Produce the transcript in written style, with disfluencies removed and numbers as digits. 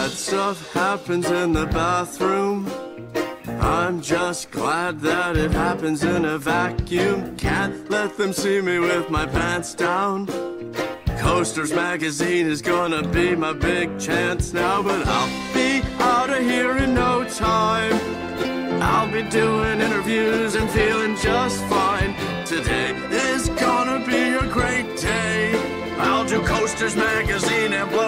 Bad stuff happens in the bathroom. I'm just glad that it happens in a vacuum. Can't let them see me with my pants down. Coasters magazine is gonna be my big chance now, but I'll be out of here in no time. I'll be doing interviews and feeling just fine. Today is gonna be a great day. I'll do Coasters magazine and blow